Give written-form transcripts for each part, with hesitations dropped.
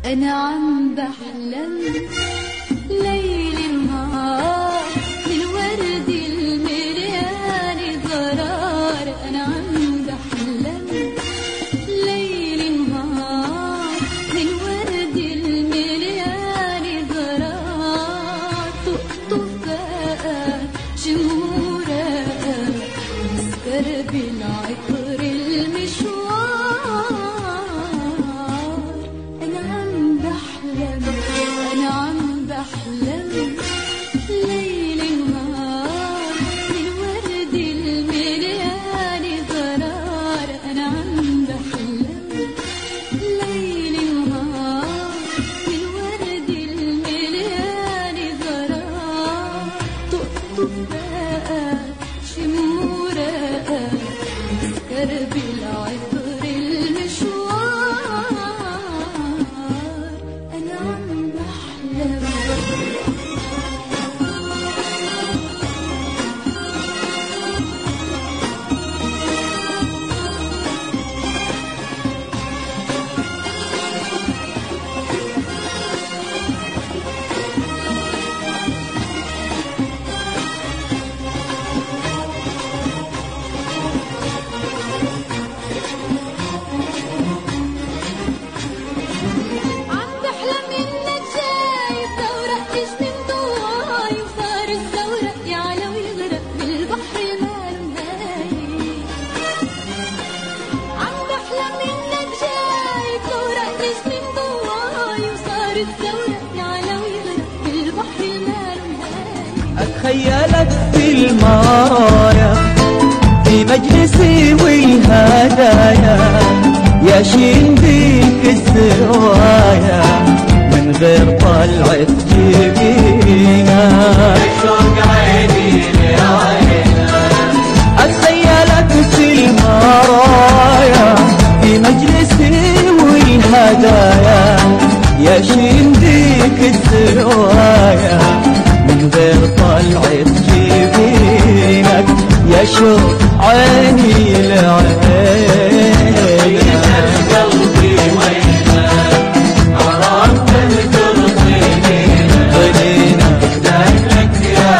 أنا عم بحلم ليل نهار للورد المليان قرار. أنا عم بحلم ليل نهار للورد المليان قرار. طقطق بقى شمورة مسكر بالعطر المشوار. أنا عم بحلم ليل نهار للورد المليان قرار. أنا عم بحلم ليل نهار للورد المليان قرار. طقطق بقى شمورة مسكر بالعطر المشوار. أنا عم بحلم أتخيلك في المرايا في مجلسي والهدايا ياشين بيك السوايا من غير طلعة جبينا. شوق عيني لعينا أتخيلك في المرايا في مجلسي والهدايا ياشين بيك السوايا من غير طلعة جبينك يا شوق عيني لعينك. قلبي وينك حرام تهجر ضنينك دايمك يا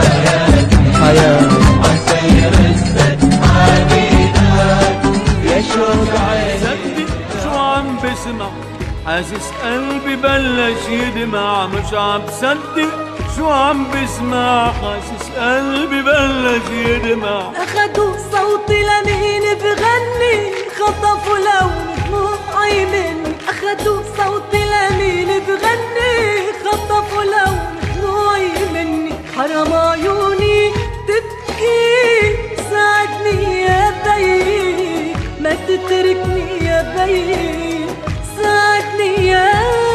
حياتي عالسير السد حنينك يا شوق عيني. شو عم بسمع حاسس قلبي بلش يدمع مش عم بصدق شو عم بسمع حاسس قلبي بلش يدمع. أخدوا صوتي لمين بغني خطفوا لون دموعي مني. أخدوا صوتي لمين بغني خطفوا لون دموعي مني. حرام عيوني تبكي ساعدني يا بي ما تتركني يا بي. ساعدني يا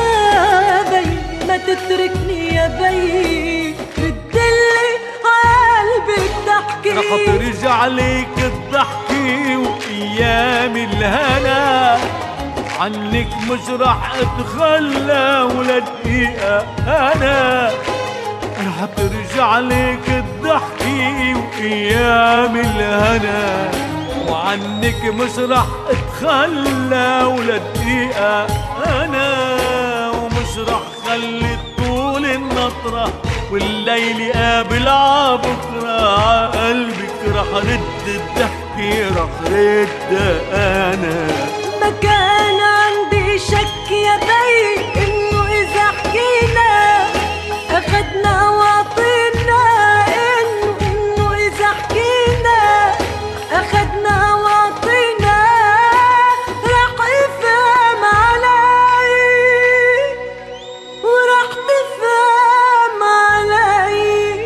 بي ما تتركني يا بي. ردلي قلبك تحكي رح ترجع ليك الضحكي وايام الهنا عنك مش رح اتخلى ولا دقيقة. انا رح ترجع ليك الضحكي وايام الهنا وعنك مش رح اتخلى ولا دقيقة. انا ومش رح خلي طول النطرة والليل قابل عبكرة. قلبك رح رد الضحكي رح رد انا. ما كان عندي شك يا بي انه اذا حكينا اخدنا وعطينا. انه اذا حكينا اخدنا وعطينا رح يفهم علي ورح تفهم علي.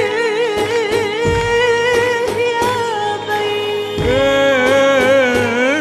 ايه يا بي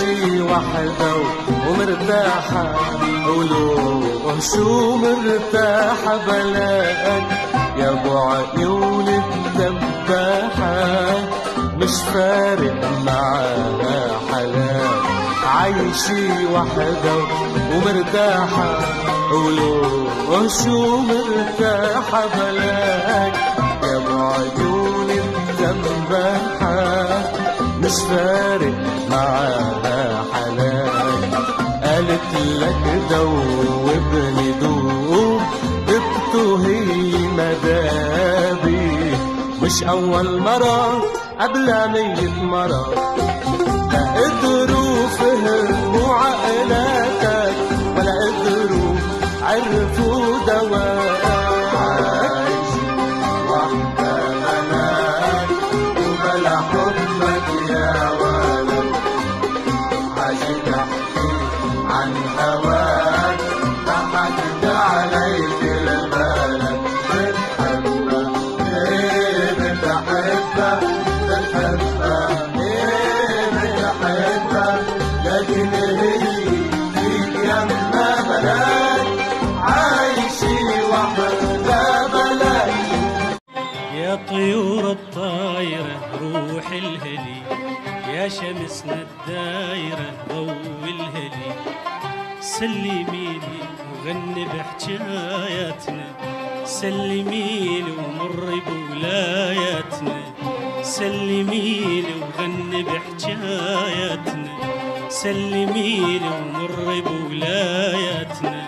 عايشة وحدة ومرتاحة، قولوا شو مرتاحة بلاك يا ابو عيون الدباحة، مش فارق معاها حلاك. عايشة وحدة ومرتاحة، قولوا شو مرتاحة بلاك يا ابو عيون الدباحة، مش فارق معاها حلاك. قالت لك دوبني دوب، دبته هي مدابي، مش أول مرة قبل 100 مرة. لا قدروا فهموا عقلاتك ولا قدروا عرفوا دواك. عايشة وحدة بلاك وبلا حبك يا ولد، عايزك احكي عن هواك، ضحكت عليك البلد. بتحبها ايه بتحبها، بتحبها ايه بتحبها، لكن هي فيك يما بلاك. عايشة وحدة بلاك. يا طيور الطايرة روح الهلي، يا شمسنا الدايرة ضوي الهلي، سلميلي وغني بحجاياتنا، سلميلي ومر بولاياتنا، سلميلي وغني بحجاياتنا، سلميلي ومر بولاياتنا.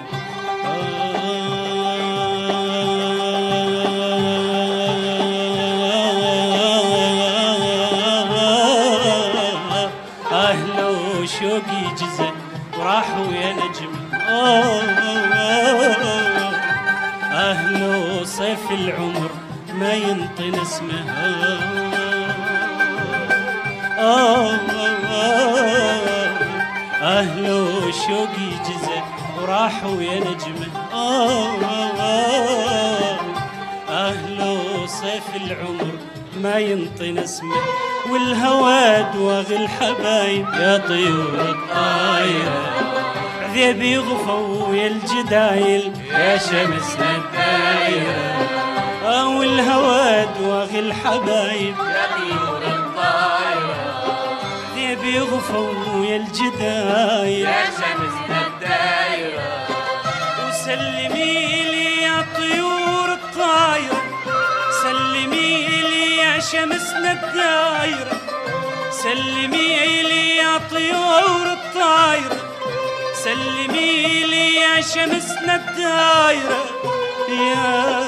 لو شوقي جزء وراحوا يا نجم، لو صيف العمر ما ينطي نسمه، لو شوقي جزء وراحوا يا نجمه، لو صيف العمر ما ينطي نسمه، والهوى دواغ الحبايب يا طيور الطايرة، عذيب يغفوا يا الجدايل يا شمسنا الدايرة، والهوى دواغ الحبايب يا طيور الطايرة، عذيب يغفوا يا الجدايل يا شمسنا الدايرة. وسلمي لي يا طيور الطايرة، سلمي لي يا شمسنا الدايرة، سلمي لي يا طيور الطايرة، سلمي لي يا شمسنا الدايرة، يا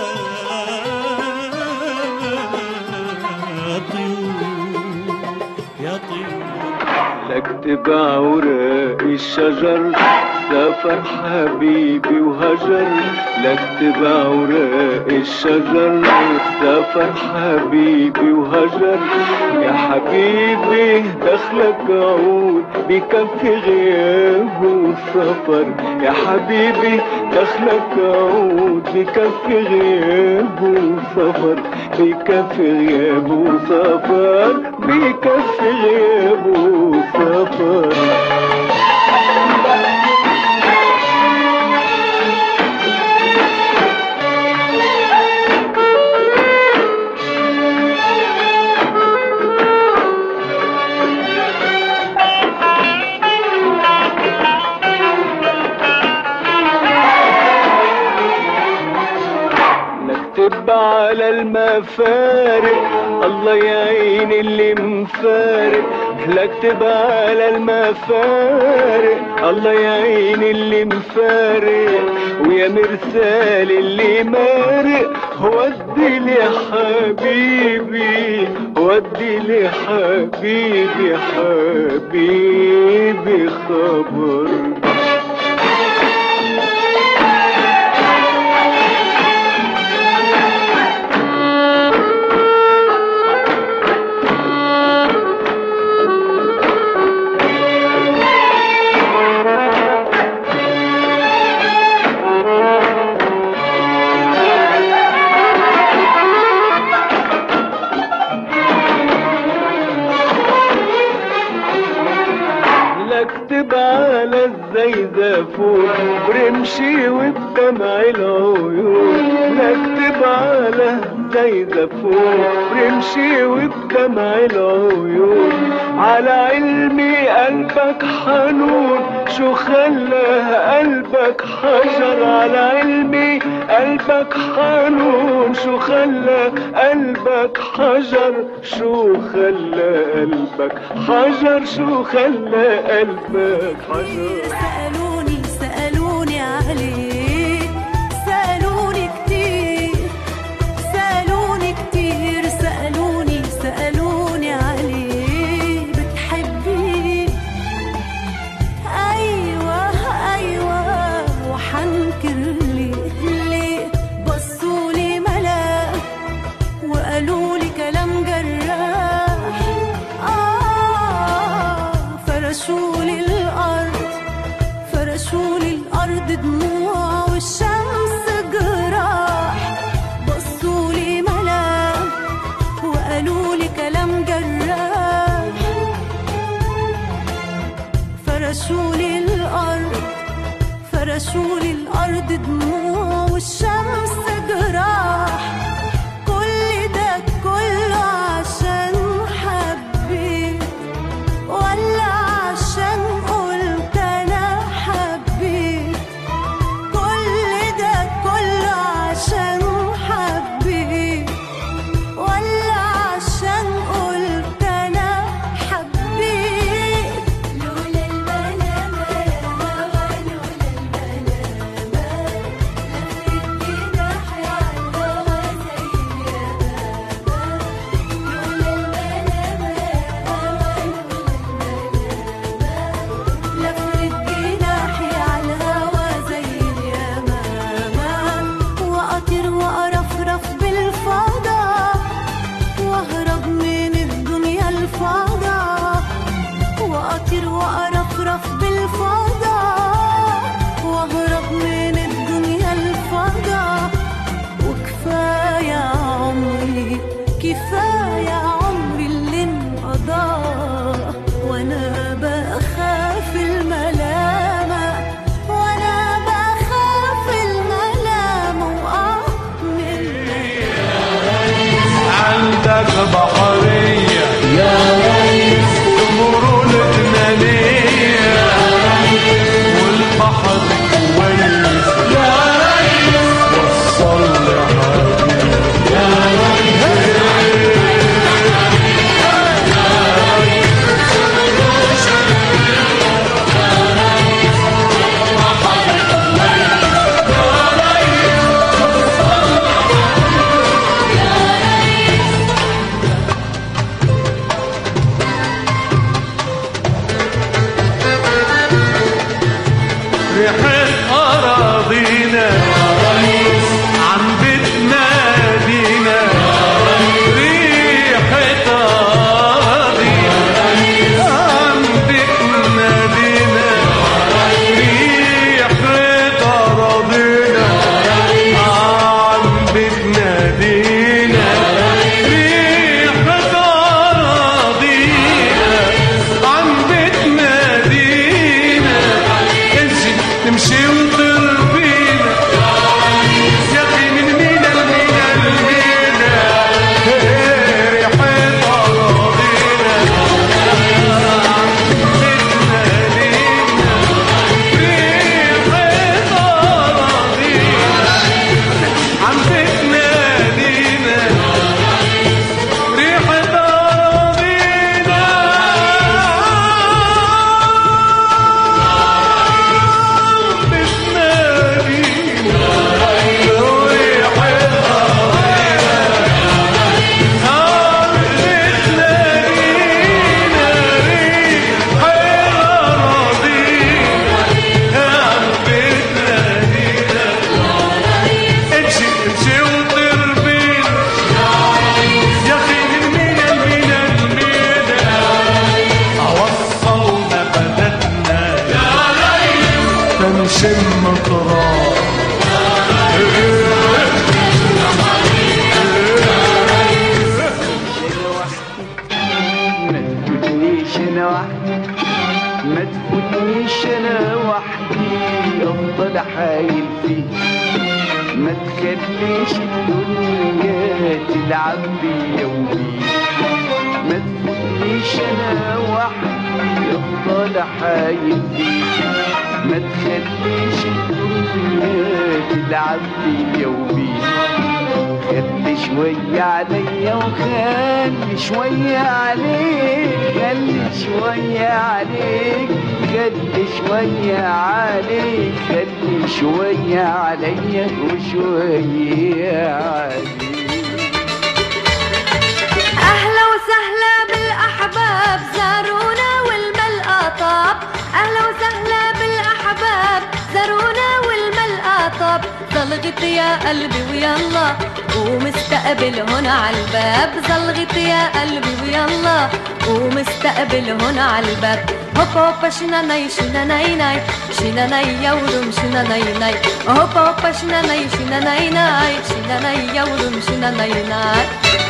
طيور يا طيور. لك تبع ورق الشجر، سافر حبيبي وهجر. لك تبع ورق الشجر، سافر حبيبي وهجر. يا حبيبي دخلك عود بكفي غياب وسفر، يا حبيبي دخلك عود بكفي غياب وسفر، بكفي غياب وسفر، بكفي غياب وسفر. نكتب على المفارق، الله يعين اللي مفارق. نكتب على المفارق، الله يعين اللي مفارق. ويا مرسال اللي مارق، ودي لي حبيبي، ودي لي حبيبي، حبيبي خبر. لك زيزفون برمشي وبدمع العيون نكتب على زيزفون برمشي وبدمع العيون على علمي قلبك حنون شو خلاه قلبك حجر على علمي قلبك حنون شو خلاه قلبك حجر شو خلاه قلبك حجر شو خلاه قلبك حجر سألوني عليك سألوني كتير سألوني عليك بتحبيه أيوة وحنكر ليه بصولي ملاك وقالولي كلام جراح فرشولي الأرض دموع والشمس جراح بصولي ملاك وقالولي كلام جراح فرشولي الأرض دموع والشمس جراح كل ده كله عشان حبيت ولا عشان قلت أنا حبيت كل ده كله عشان حبيت ولا عشان قلت أنا حبيت لولا الملامة لفت جناحي على الهوا زي اليمامة وأطير وأرفرف بالفضاء وأهرب من الدنيا الفضاء وأطير وأرفرف بالفضاء وأهرب من الدنيا الفضاء وكفاية عمري اللي انقضى وأنا بخاف الملامة وأعمل عندك بحرية يا ريس تمر لبنانية يا ريس والبحر كويس يا ريس وصل لحبيبي يا ريس ريحة أراضينا عم بتنادينا ريحة أراضينا عم بتنادينا ريحة أراضينا عم بتنادينا ريحة أراضينا عم بتنادينا تمشي وتربينا يا أخي من مينا لمينا لمينا ريحة أراضينا بتنادينا ريحة أراضينا عم بتنادينا ريحة أراضينا نشم تراب ما تفوتنيش انا وحدي حايل فيه، ما تخليش الدنيا تلعب بيا وبيك، ما تفوتنيش انا وحدي افضل حايل فيك، ما تخليش الدنيا تلعب بيا وبيك، خلي شوية عليا وخلي شوية عليك، خلي شوية عليك، خلي شوية عليك، خلي شوية عليا وشوية عليك. أهلا وسهلا بالأحباب زارونا والملقى طاب، أهلا وسهلا بالأحباب زارونا والملقى طاب، زلغت يا قلبي ويلا ومستقبل هنا عالباب، زلغت يا قلبي ويلا ومستقبل هنا عالباب، هوب هوب شناناي شناناي ناي شناناي يورم شناناي ناي، هوب هوب شناناي شناناي ناي شناناي يورم شناناي ناي.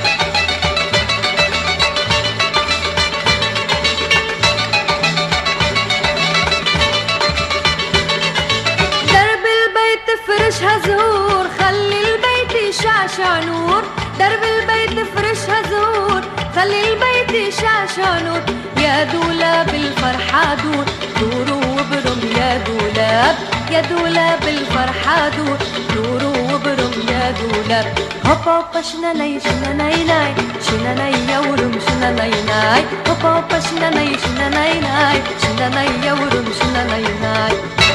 فرشها زهور خلي البيت يشعشع نور، درب البيت فرشها زهور خلي البيت يشعشع نور، يا دولاب الفرحة دور دوروا وبرم يا دولاب، يا دولاب الفرحة دور دوروا وبرم يا دولاب، هوب هوب شناناي شناناي ناي شناناي يورم شناناي ناي، هوب هوب شناناي شناناي ناي شناناي يورم شناناي ناي.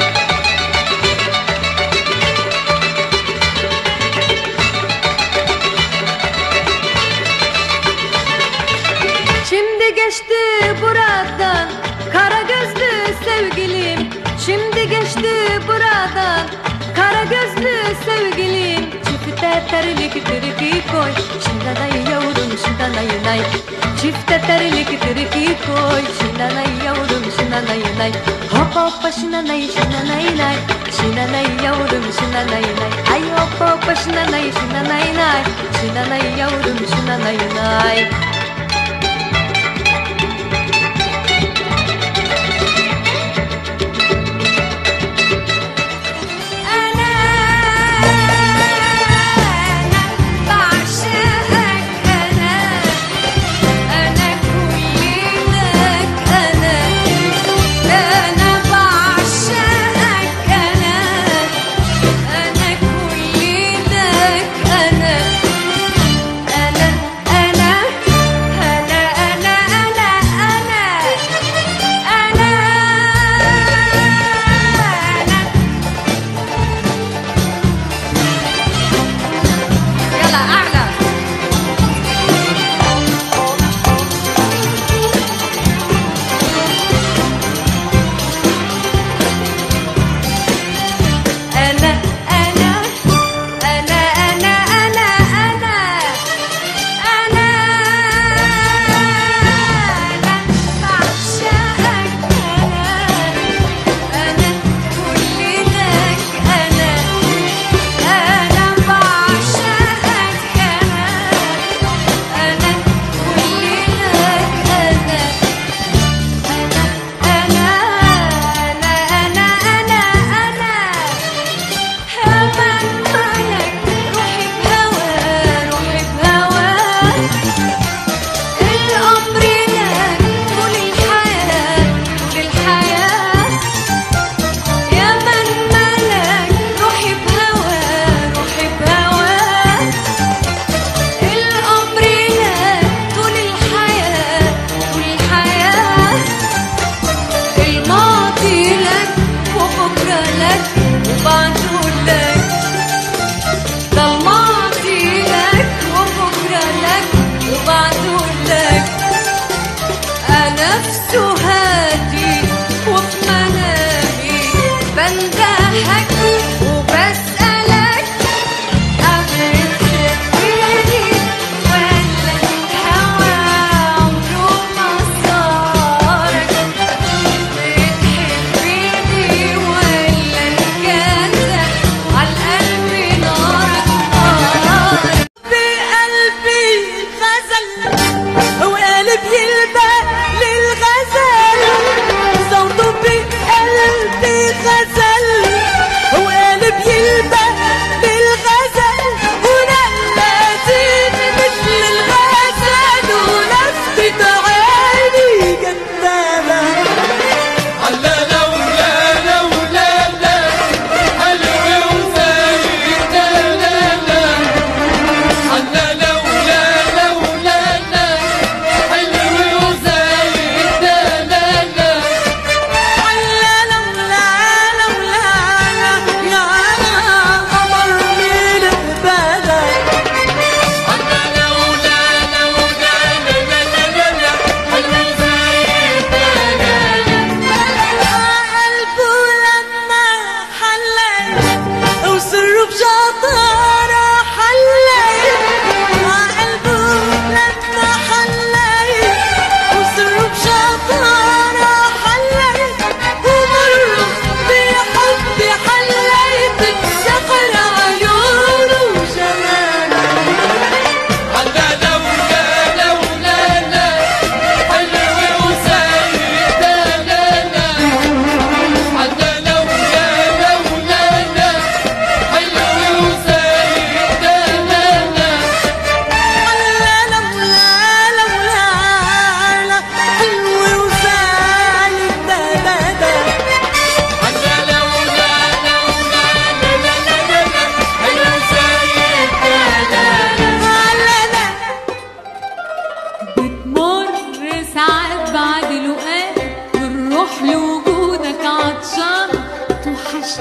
Şimdi geçti buradan kara gözlü sevgilim, şimdi geçti buradan kara gözlü sevgilim, çifte terlik türkü koy şindanay yavrum şindanay nay, çifte terlik türkü koy şindanay yavrum şindanay nay, hop hop şindanay şindanay nay şindanay yavrum şindanay nay, ay hop hop şindanay şindanay nay şindanay yavrum şindanay nay.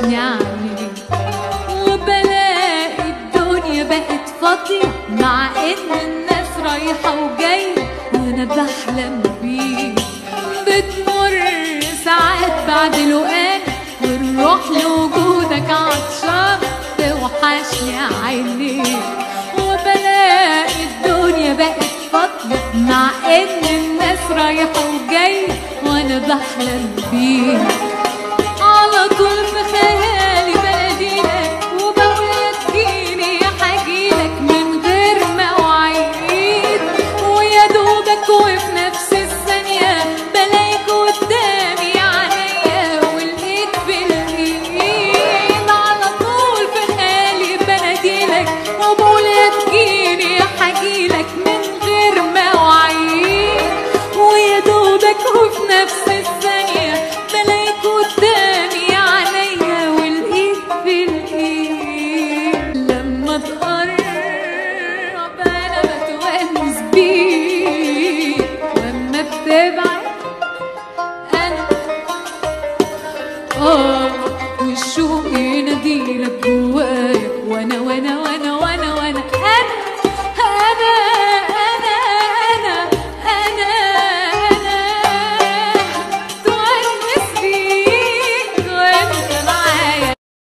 توحشني عليك، وبلاقي الدنيا بقت فاضية مع ان الناس رايحة وجاية وانا بحلم بيك. بتمر ساعات بعد لقاك والروح لوجودك عطشان توحشني عينيك، وبلاقي الدنيا بقت فاضية مع ان الناس رايحة وجاية وانا بحلم بيك. على طول في خيالي بناديلك وبقول تجيني حاجيلك من غير مواعيد، ويا دوبك وفي نفس الثانية بلاقيك قدامي عينيا والايد في الايد. على طول في خيالي بناديلك وبقول تجيني حاجيلك من غير مواعيد، ويا دوبك وفي نفس الثانية بلاقيك قدامي عينيا والايد في الايد. لما تقرب انا بتونس بيك، لما بتبعد انا والشوق يناديلك جواك وانا